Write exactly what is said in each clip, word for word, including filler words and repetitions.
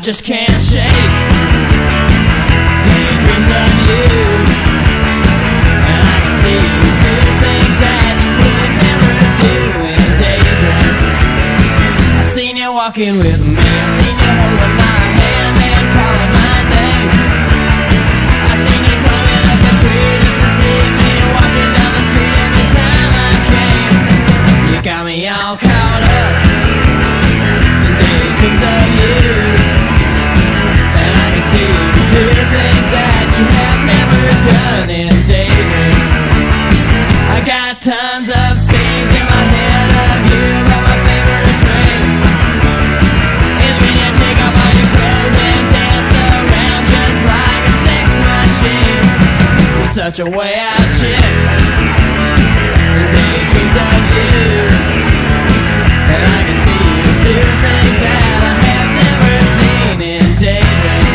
just can't shake daydreams of you. And I can see you do things that you would never do in daydreams. I seen you walking with me, I seen you holding my hand and calling my name. I seen you climbing up the tree just to see me walking down the street every time I came. You got me all caught up in daydreams of you. And I can see you do things that you have never done in daydreams. I got tons of scenes in my head of you, but my favorite dream is when you take off all your clothes and dance around just like a sex machine. You're such a way out chick in daydreams of you. And I can see you do things that I have never seen in daydreams.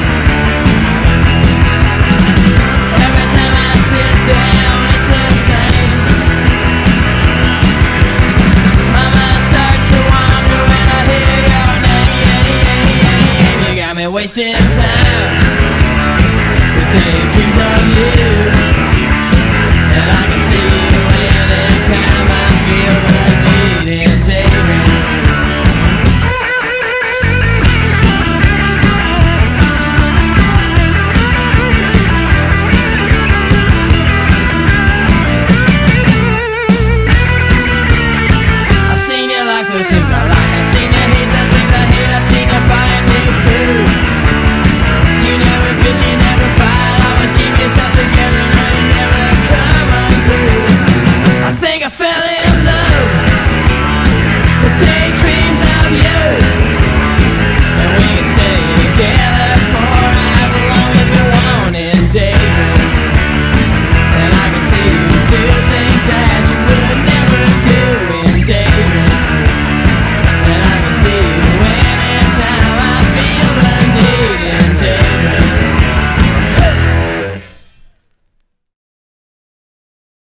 Every time I sit down, it's the same. My mind starts to wander when I hear your name. You got me wasting